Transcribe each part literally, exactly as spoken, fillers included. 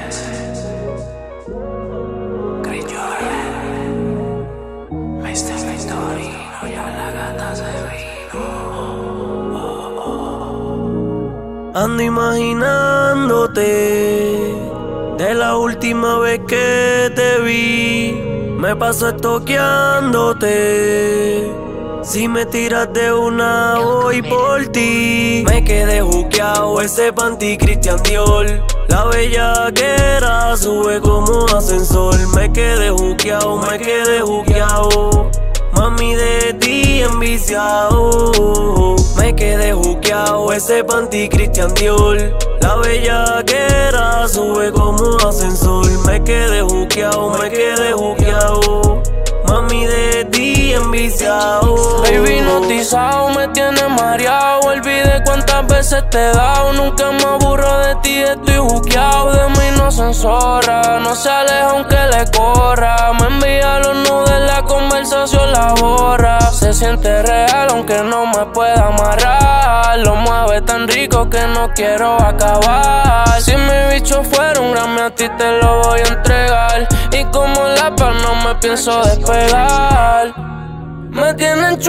Ando imaginándote de la última vez que te vi. Me paso estoqueándote. Si me tiras de una, voy por ti. Me quedé juqueado, ese panty Christian Dior. La bellaquera sube como ascensor. Me quedé juqueado, me quedé juqueado. Mami, de ti enviciado. Me quedé juqueado, ese panty Christian Dior. La bellaquera sube como ascensor. Me quedé juqueado, me quedé juqueado. Mami, de ti enviciado. Baby, hipnotizado, me tienes mareado. Olvidé cuántas veces te he dado. Nunca me aburro de ti, estoy juqueado. De mí no se enzorra, no se aleja aunque le corra. Me envía los nudes, la conversación la borra. Se siente real aunque no me pueda amarrar. Lo mueve tan rico que no quiero acabar. Si mi bicho fuera un Grammy, a ti te lo voy a entregar. Y como la paz no me pienso despegar. Me tienen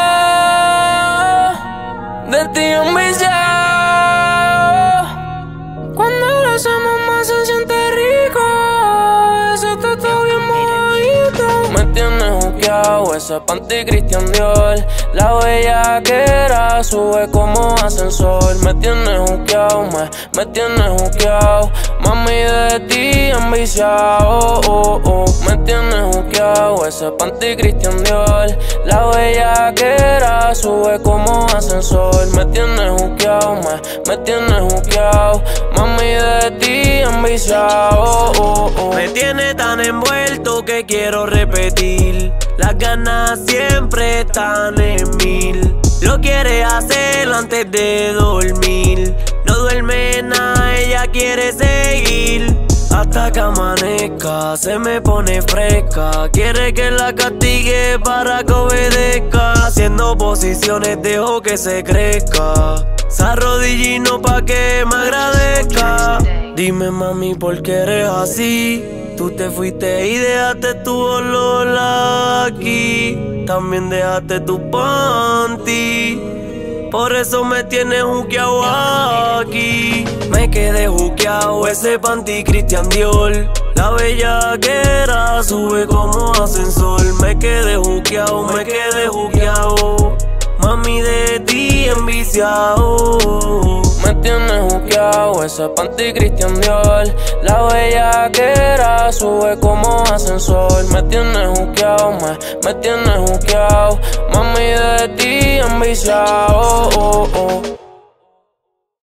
chula, de ti enviciado. Cuando lo hacemos más se siente rico. Ese tatu bien mojadito. Me tienes juqueado, ese panty Christian Dior. La bellaquera sube como ascensor. Me tienes juqueado, me, me tienes juqueado. Mami, de ti enviciado, oh, oh. Me tienes juqueado, ese panty Christian Dior. La bellaquera sube como ascensor. Me tienes juqueado, me, me tienes juqueado. Mami, de ti enviciado, oh, oh. Me tiene tan envuelto que quiero repetir. Las ganas siempre están en mil. Lo quiere hacer antes de dormir. No duerme nada, ella quiere seguir. Hasta que amanezca, se me pone fresca. Quiere que la castigue para que obedezca. Haciendo posiciones dejo que se crezca. Se arrodilla y no pa' que me agradezca. Dime mami, ¿por qué eres así? Tú te fuiste y dejaste tu olor aquí. También dejaste tu panty. Por eso me tienes juqueado aquí. Me quedé juqueado, ese panty Christian Dior. La bellaquera sube como ascensor. Me quedé juqueado, me quedé juqueado. Mami, de ti enviciado. Me tienes juqueado, ese panty Christian Dior. La bellaquera sube como ascensor. Me tienes juqueado, me, me tienes juqueado. Mami, de ti enviciado, oh, oh.